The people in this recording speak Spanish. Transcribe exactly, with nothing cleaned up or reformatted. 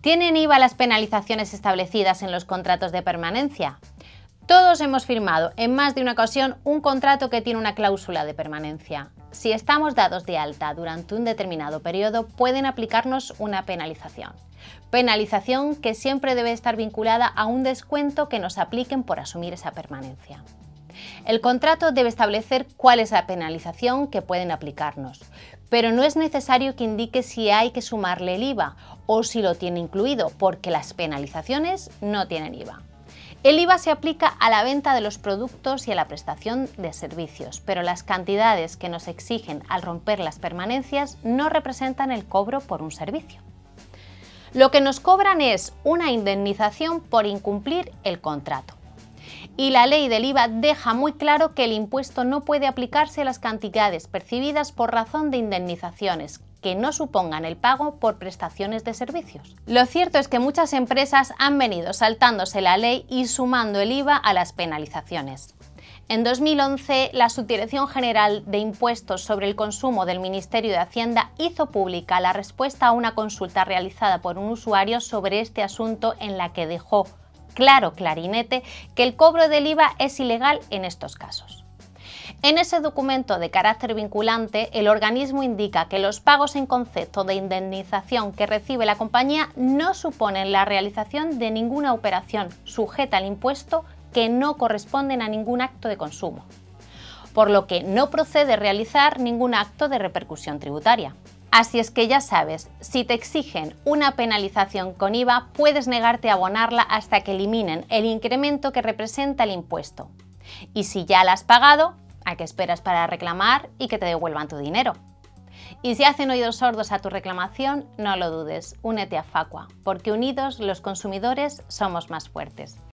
¿Tienen I V A las penalizaciones establecidas en los contratos de permanencia? Todos hemos firmado en más de una ocasión un contrato que tiene una cláusula de permanencia. Si estamos dados de alta durante un determinado periodo, pueden aplicarnos una penalización. Penalización que siempre debe estar vinculada a un descuento que nos apliquen por asumir esa permanencia. El contrato debe establecer cuál es la penalización que pueden aplicarnos, pero no es necesario que indique si hay que sumarle el I V A o si lo tiene incluido, porque las penalizaciones no tienen I V A. El I V A se aplica a la venta de los productos y a la prestación de servicios, pero las cantidades que nos exigen al romper las permanencias no representan el cobro por un servicio. Lo que nos cobran es una indemnización por incumplir el contrato. Y la ley del I V A deja muy claro que el impuesto no puede aplicarse a las cantidades percibidas por razón de indemnizaciones que no supongan el pago por prestaciones de servicios. Lo cierto es que muchas empresas han venido saltándose la ley y sumando el I V A a las penalizaciones. En dos mil once, la Subdirección General de Impuestos sobre el Consumo del Ministerio de Hacienda hizo pública la respuesta a una consulta realizada por un usuario sobre este asunto, en la que dejó claro clarinete que el cobro del I V A es ilegal en estos casos. En ese documento de carácter vinculante, el organismo indica que los pagos en concepto de indemnización que recibe la compañía no suponen la realización de ninguna operación sujeta al impuesto, que no corresponden a ningún acto de consumo, por lo que no procede realizar ningún acto de repercusión tributaria. Así es que ya sabes, si te exigen una penalización con I V A, puedes negarte a abonarla hasta que eliminen el incremento que representa el impuesto. Y si ya la has pagado, ¿a qué esperas para reclamar y que te devuelvan tu dinero? Y si hacen oídos sordos a tu reclamación, no lo dudes, únete a Facua, porque unidos los consumidores somos más fuertes.